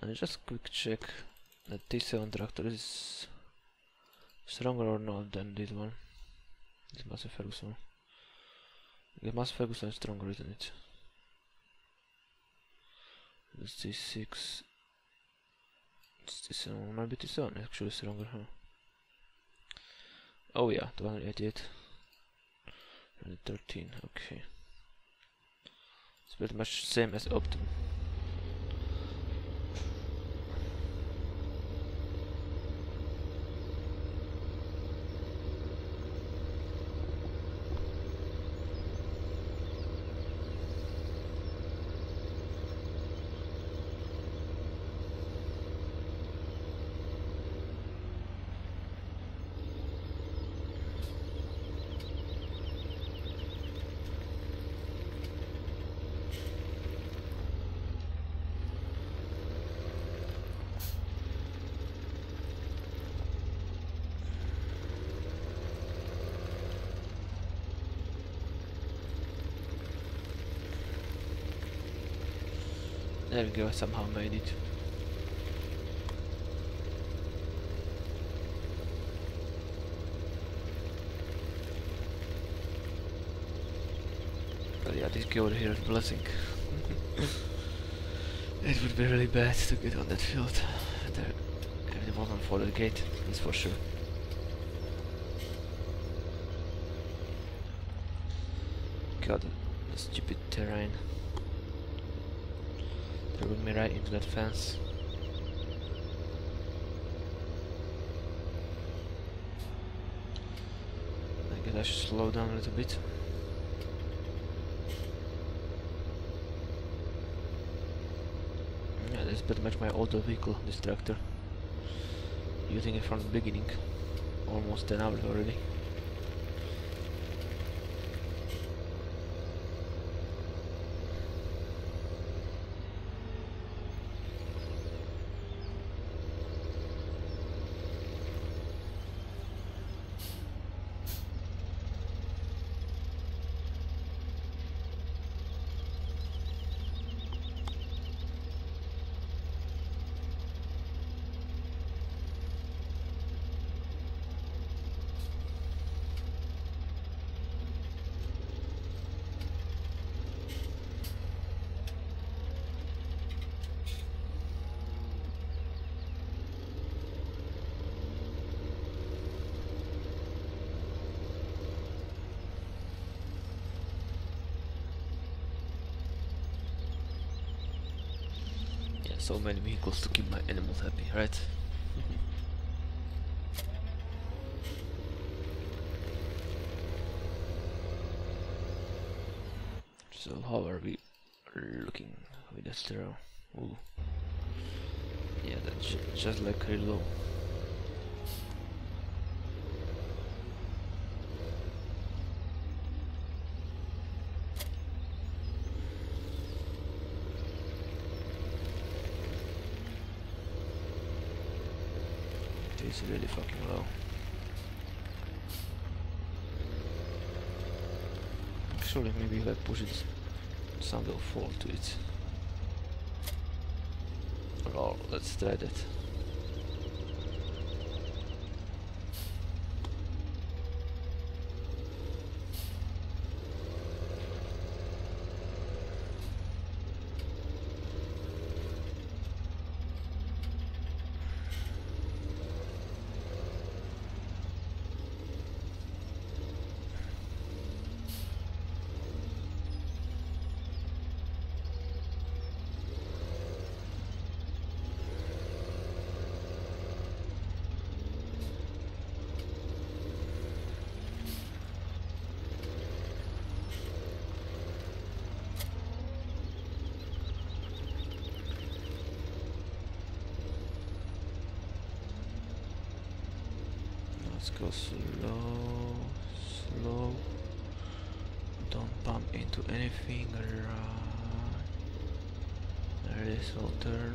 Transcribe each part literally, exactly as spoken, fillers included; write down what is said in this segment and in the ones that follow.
And just quick check that T seven tractor is stronger or not than this one. This Massey Ferguson. The Massey Ferguson is stronger, isn't it? This T six. It's T seven, maybe T seven actually stronger, huh? Oh yeah, two eighty-eight. And thirteen, okay. It's pretty much same as Optum. There we go, I somehow made it. But yeah, this goal here is blessing. It would be really bad to get on that field. There, if it wasn't for the gate, that's for sure. God, the stupid terrain. Threw me right into that fence. I guess I should slow down a little bit. Yeah, this is pretty much my older vehicle, this tractor. Using it from the beginning. Almost ten hours already. So many vehicles to keep my animals happy, right? So how are we looking with the stereo? Ooh. Yeah, that's ju just like really low. It's really fucking low. Actually, maybe if I push it, some will fall to it. Oh, let's try that. Let's go slow, slow. Don't bump into anything. Right. There this will turn.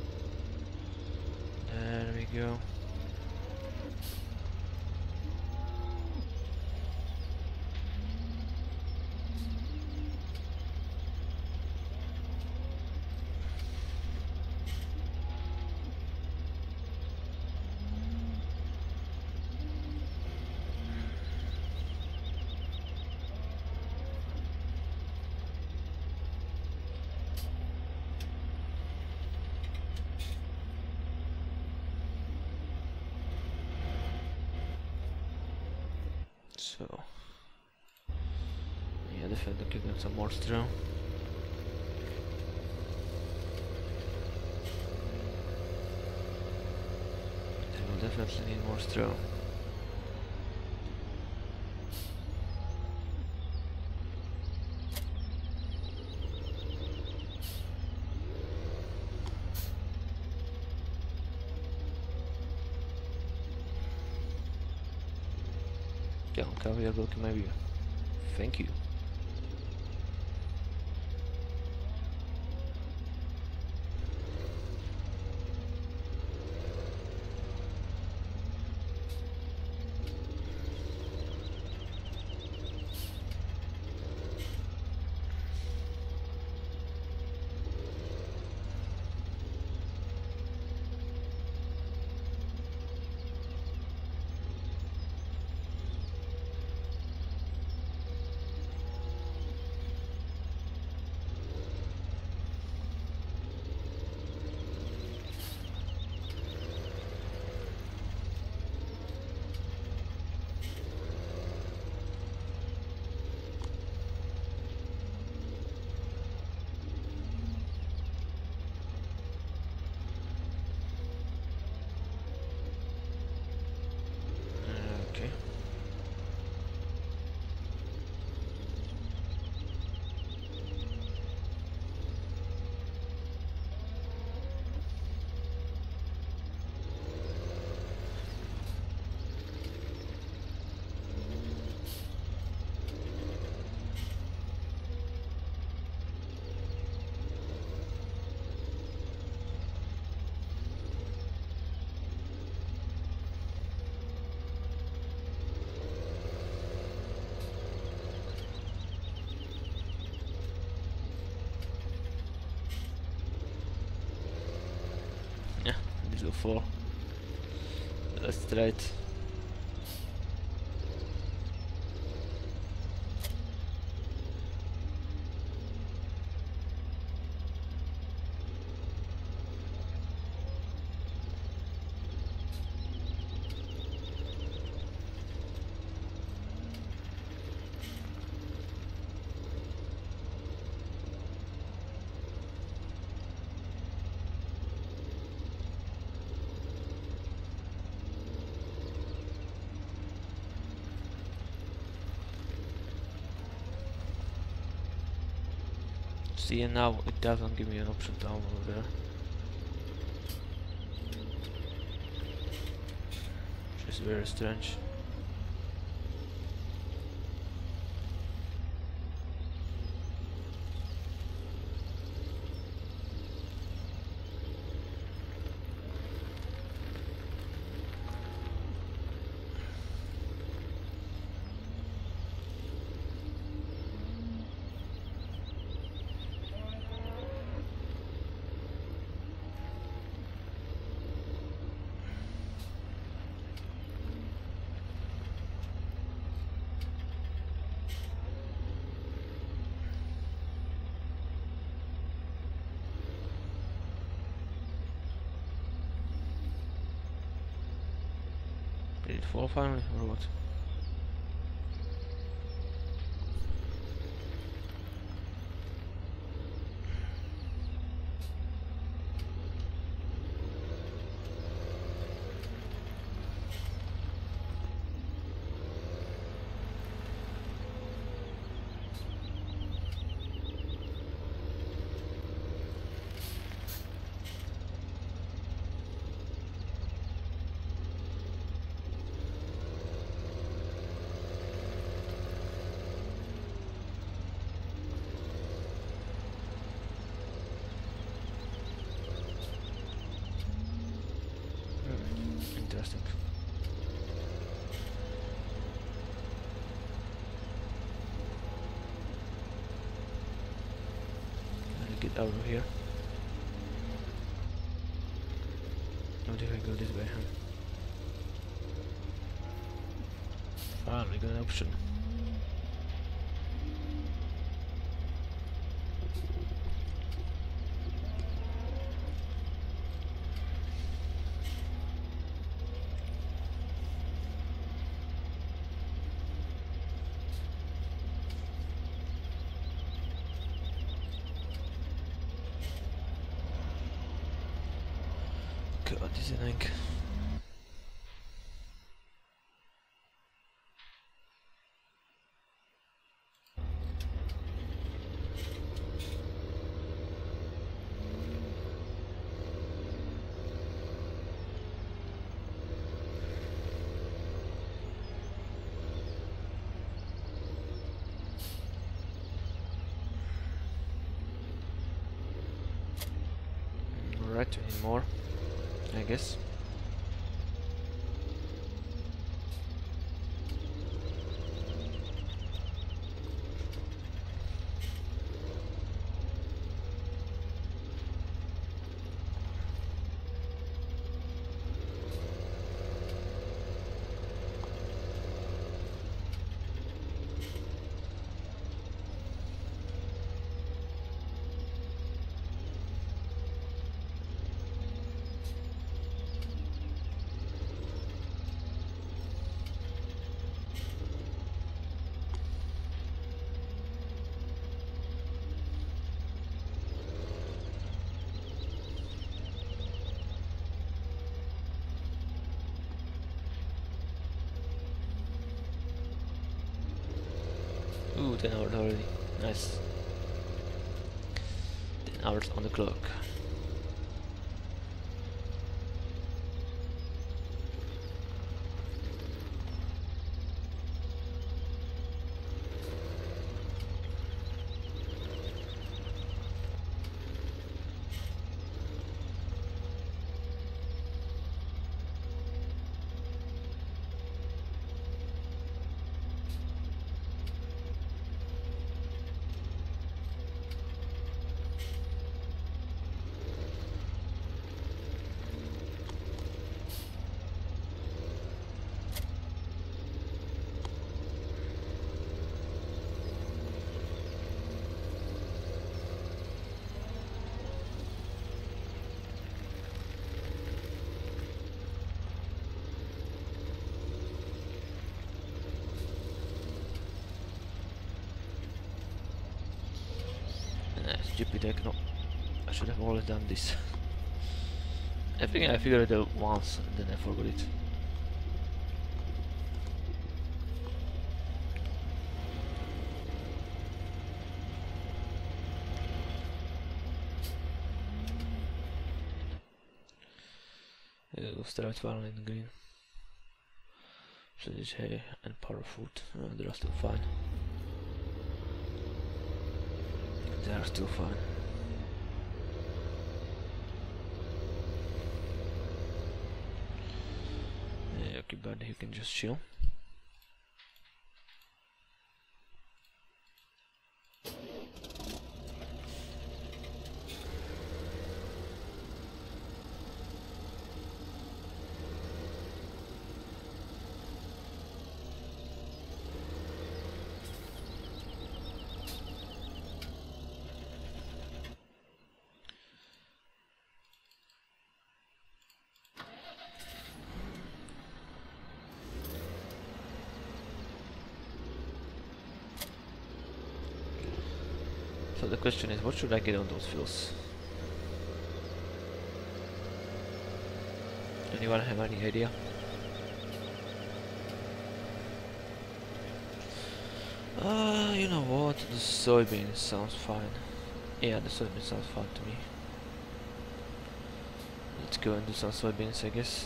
There we go. definitely give them some more straw. They will definitely need more straw. Yeah, caviar will come maybe. Thank you. Okay. Yeah, this will fall. Let's try it. See, and now it doesn't give me an option down over there. Which is very strange. Did it fall finally, or what? Interesting. Can I get out of here? What if I go this way, huh? Finally got an option. God, this is annoying. Alright, we need more, I guess. Ooh, ten hours already. Nice. ten hours on the clock. Stupid, I cannot. I should have always done this. I think I figured it out once and then I forgot it. Yeah, we'll start finally in green. So this hay and power food, uh, they are still fine. They are still fine. Yeah, okay, but you can just chill. So the question is, what should I get on those fields? Anyone have any idea? Uh, you know what? The soybean sounds fine. Yeah, the soybean sounds fine to me. Let's go and do some soybeans, I guess.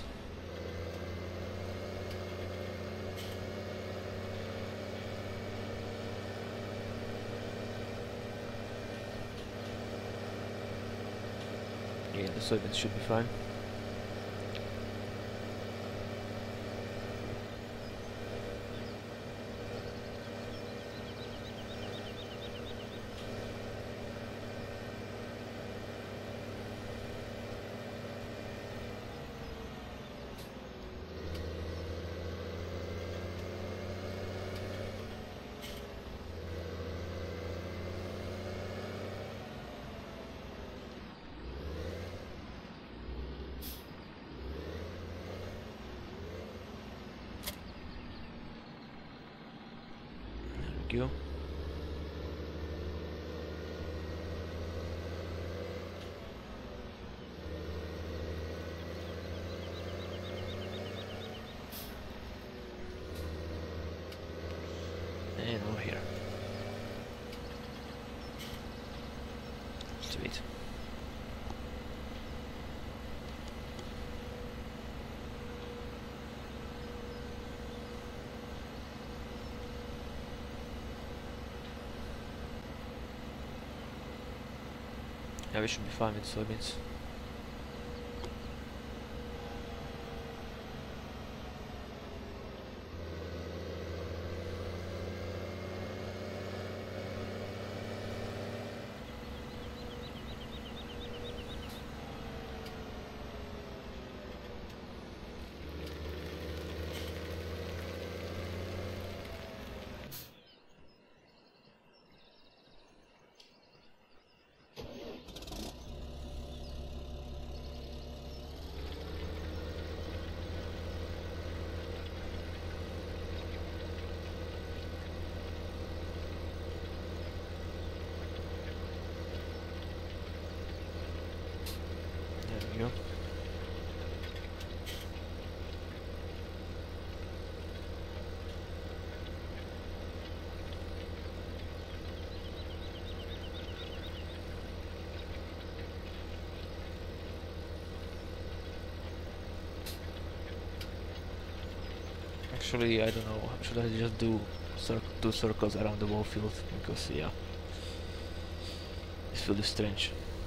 Yeah, the soybeans should be fine. You. here. Sweet. Yeah, we should be fine with soybeans. There we go. Actually, I don't know. Should I just do cir two circles around the whole field? Because yeah, this field is strange.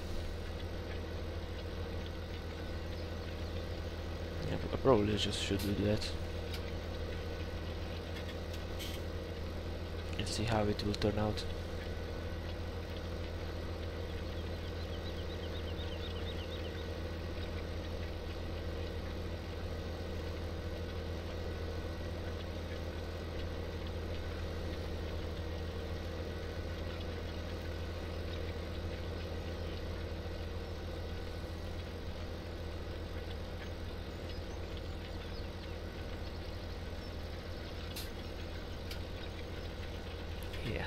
Yeah, I probably just should do that. And see how it will turn out. Yeah.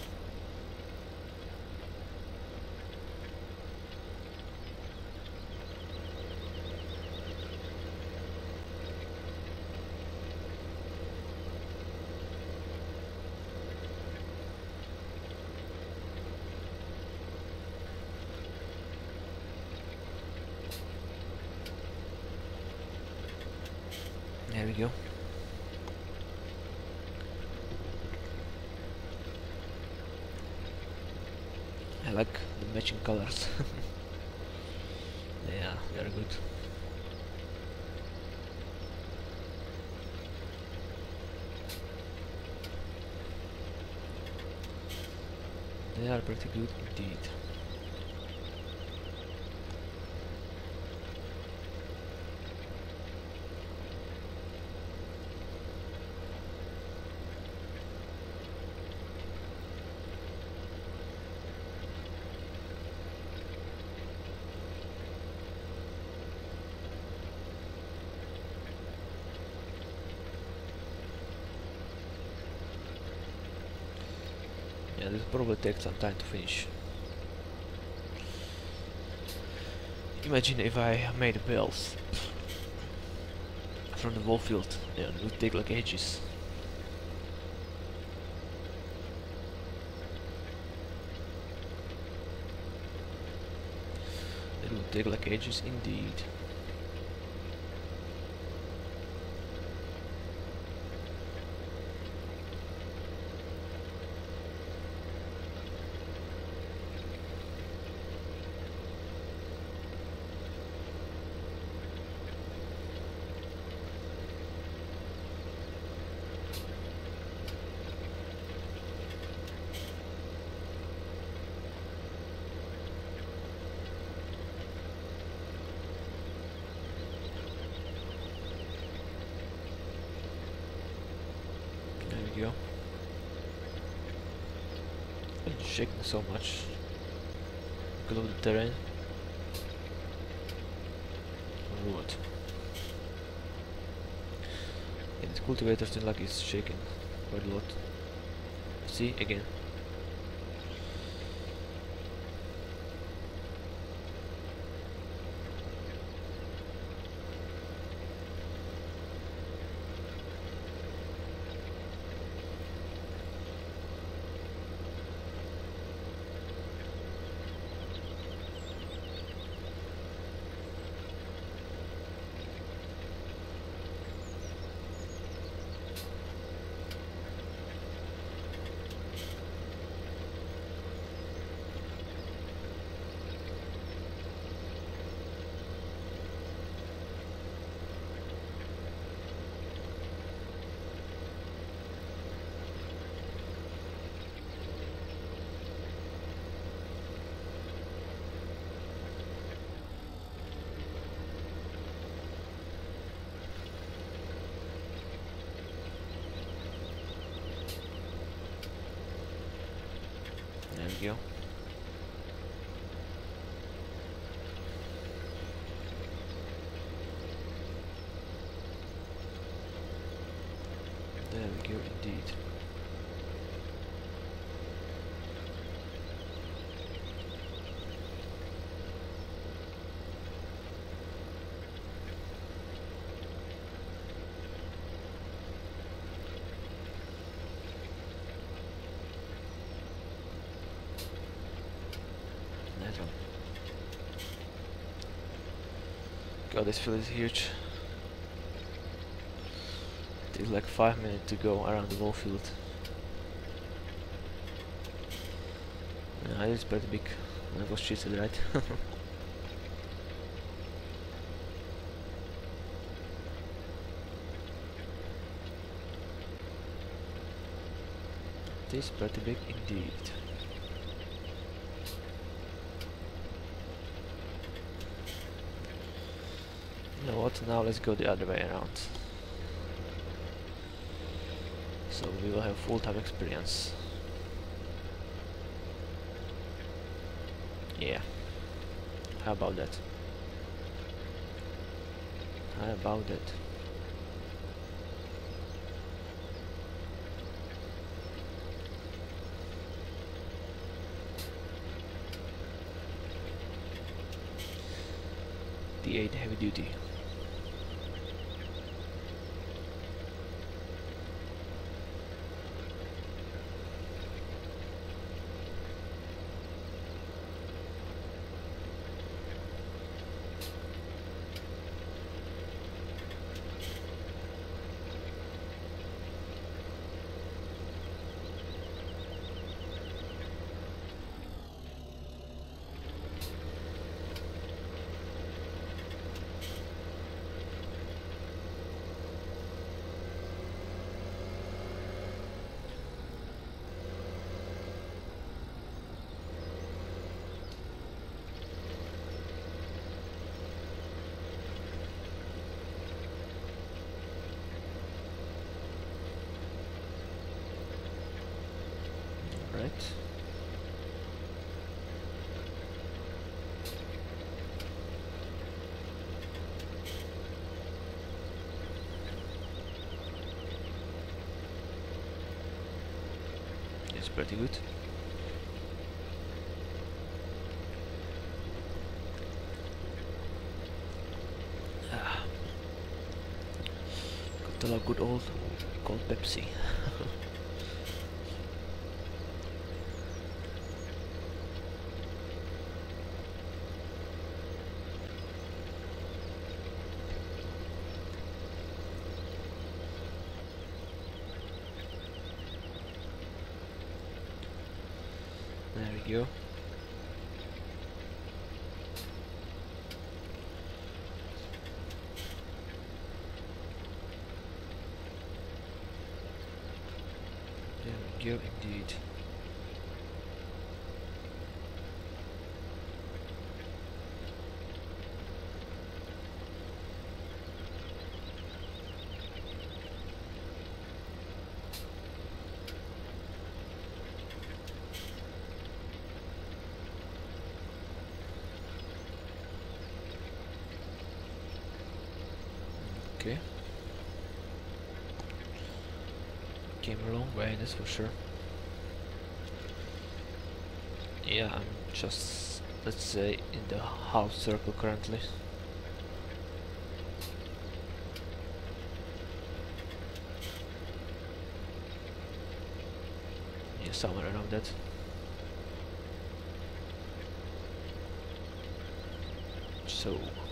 There we go. I like the matching colors. Yeah, they're good. They are pretty good indeed. Yeah, this probably takes some time to finish. Imagine if I made bells from the whole field. Yeah, it would take like ages. It would take like ages indeed. There we go. It's shaking so much because of the terrain. Or what? Yeah, this cultivator still like is shaking quite a lot. See again. we go. There we go, indeed. Nice one. God, this field is huge. Takes like five minutes to go around the whole field. Yeah, it's pretty big. I was cheated, right? It is pretty big indeed. You know what? Now let's go the other way around. So we will have full-time experience. Yeah. How about that? How about that? D eight heavy duty. Right. It's pretty good. Ah. Got a lot of good old cold Pepsi. There we go. There we go, indeed. Okay. Came a long way, that's for sure. Yeah, I'm just, let's say, in the half circle currently. Yeah, somewhere around that. So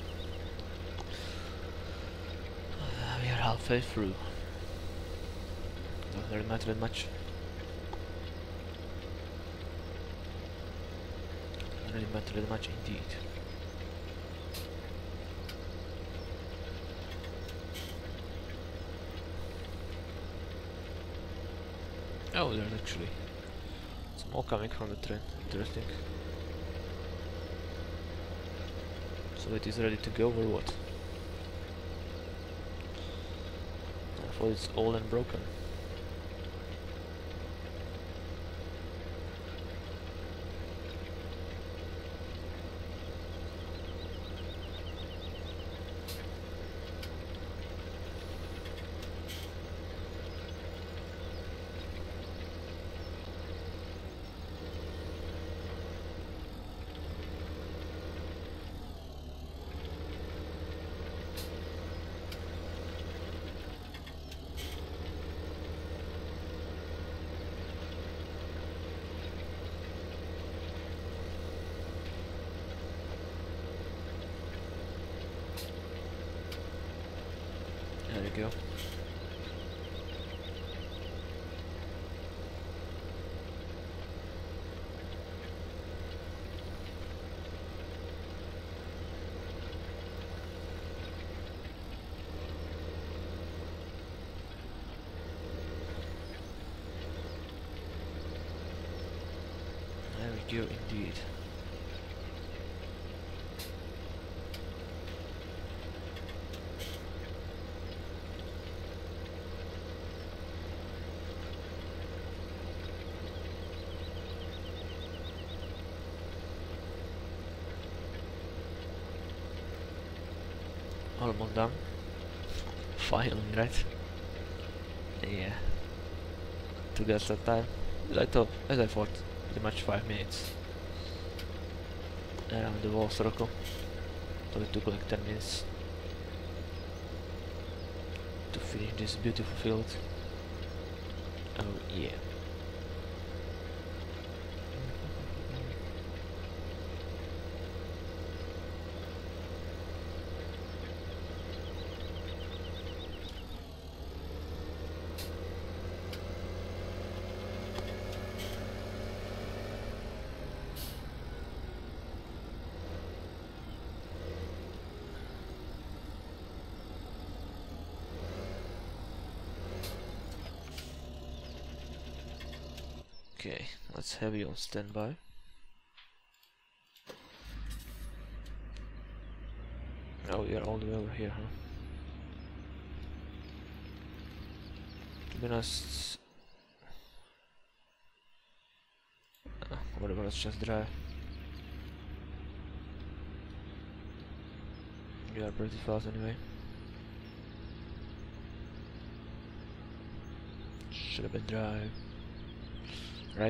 uh, we are halfway through. Doesn't really matter that much. Doesn't really matter that much indeed. Oh, there's actually smoke coming from the train. Interesting. So it is ready to go or what? I thought it's old and broken. go. There we go, indeed. Almost done. Finally, right? Yeah. Took us that time. As I thought, as I thought, pretty much five minutes. Around the whole circle. So it took like ten minutes to finish this beautiful field. Oh yeah. Okay, let's have you on standby. Oh, you're all the way over here, huh? To be honest, uh, whatever, let's just drive. You are pretty fast anyway. Should have been drive. Right?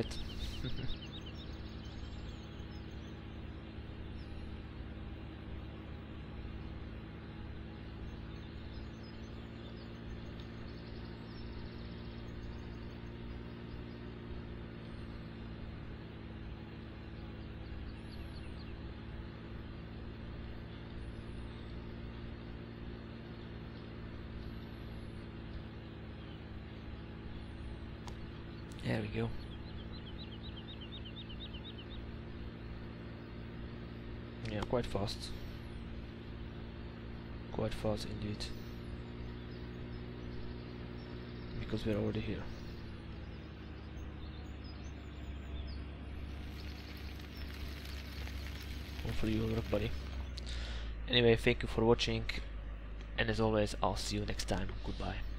There we go. Yeah, quite fast. Quite fast indeed. Because we're already here. Hopefully you'll work, buddy. Anyway, thank you for watching, and as always, I'll see you next time. Goodbye.